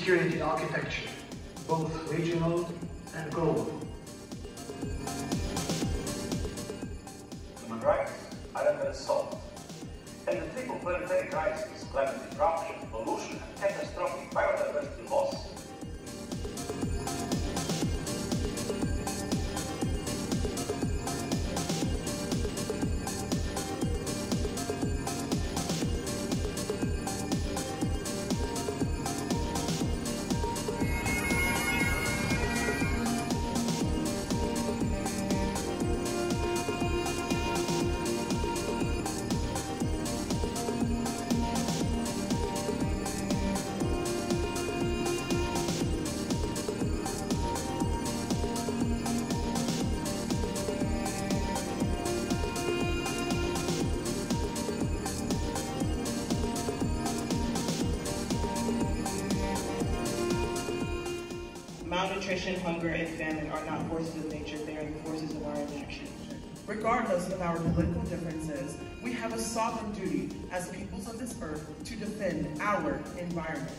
security architecture, both regional and global. Human rights are under assault, and the triple planetary crisis, climate disruption, pollution, and catastrophic biodiversity loss Malnutrition, hunger, and famine are not forces of nature, they are the forces of our inaction. Regardless of our political differences, we have a sovereign duty as peoples of this earth to defend our environment.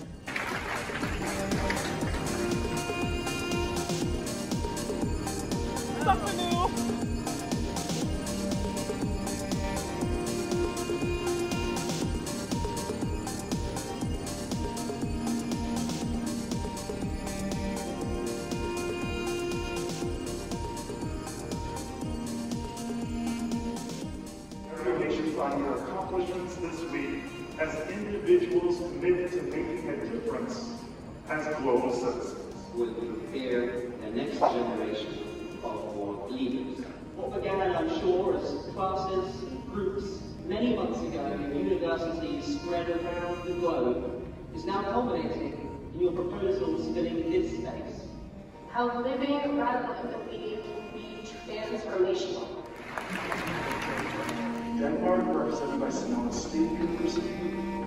Something new! Congratulations on your accomplishments this week as individuals committed to making a difference as global citizens. Will prepare the next generation of more leaders. What began, I'm sure, as classes and groups many months ago in universities spread around the globe is now culminating in your proposals filling this space. How living radical empathy can be transformational. Denmark, represented by Sonoma State University,